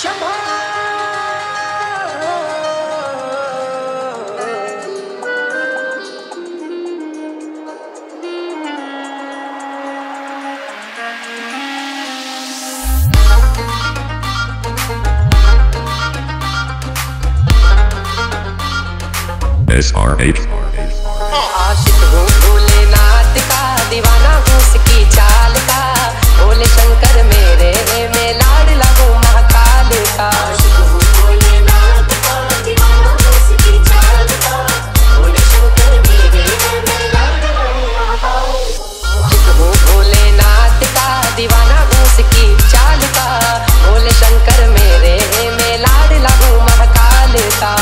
SR8 आशिक हूँ भोलेनाथ का, दीवाना हूँ उसकी चाल का। भोले शंकर मेरे मैं लाडला हूँ महाकाल का। आशिक हूँ भोलेनाथ का, दीवाना हूँ उसकी चाल का। भोले शंकर मेरे मैं लाडला हूँ महाकाल का। आशिक हूँ भोलेनाथ का, दीवाना हूँ उसकी चाल का। भोले शंकर मेरे मैं लाडला हूँ महाकाल का।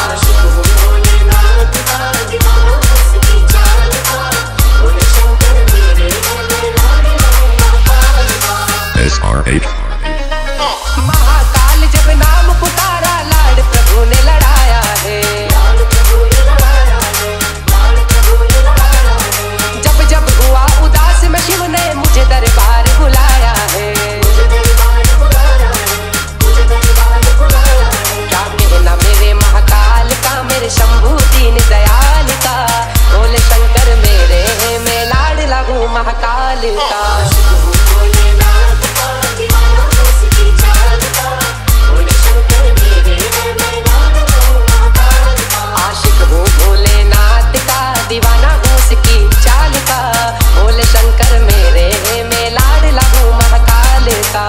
SR8 महाकाल जब नाम पुकारा, लाड प्रभु ने लड़ाया है। जब जब हुआ उदास में शिव ने मुझे दरबार बुलाया है। क्या कहना मेरे महाकाल का, मेरे शंभू दीन दयाल का। भोले शंकर मेरे मैं लाडला हूँ महाकाल का। आशिक हूँ भोलेनाथ का, दीवाना हूँ उसकी चाल का। भोले शंकर मेरे मैं लाडला हूँ महाकाल का।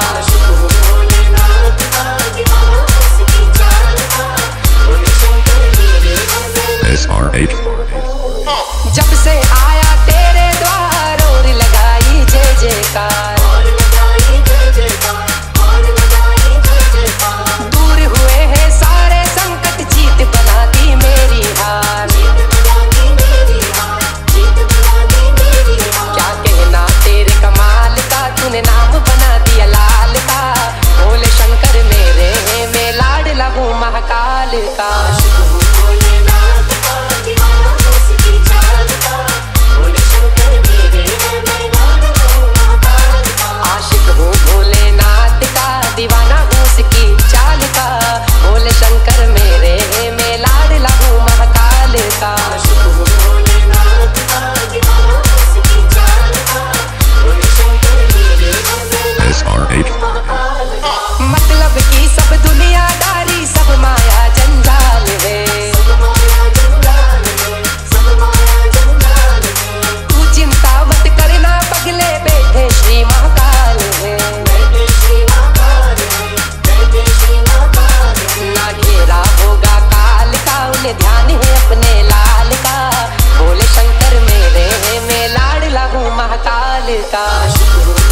SR8 जब से आया तेरे द्वार, और लगाई जय जयकार। दूर हुए हैं सारे संकट, जीत बना दी मेरी हार। क्या कहना तेरे कमाल का, तूने नाम बना दिया लाल का। भोले शंकर मेरे मैं लाडला हूँ महाकाल का। आशिक हूँ भोलेनाथ का, दीवाना हूँ उसकी चाल का। भोले शंकर मेरे मैं लाडला हूँ महाकाल का। SR8 मतलब की सब दुनियादारी, सब माया जंजाल है। तू चिंता मत करना पगले, बैठे श्री महाकाल है। ना घेरा होगा काल का, उन्हें ध्यान है अपने लाल का। भोले शंकर मेरे मैं लाडला हूँ महाकाल का।